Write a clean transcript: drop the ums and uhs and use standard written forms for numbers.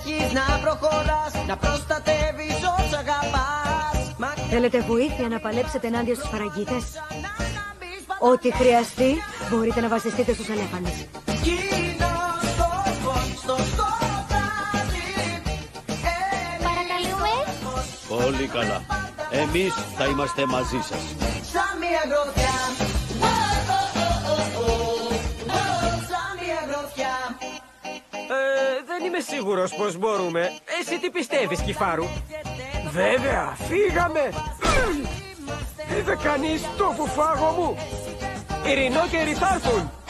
έχεις να προχωράς, να προστατεύεις όσα αγαπάς. Θέλετε βοήθεια να παλέψετε ενάντια στους φαραγγίτες? Ό,τι χρειαστεί, μπορείτε να βασιστείτε στους ελέφαντες. Παρακαλούμε. Πολύ καλά. Εμείς θα είμαστε μαζί σας. Σαν μια γροθιά. Σαν μια γροθιά. Δεν είμαι σίγουρος πως μπορούμε. Εσύ τι πιστεύεις, Κιφάρου? Βέβαια, φύγαμε. Είδε κανείς το φουφάγο μου? Οι ρινόκεροι θα έρθουν.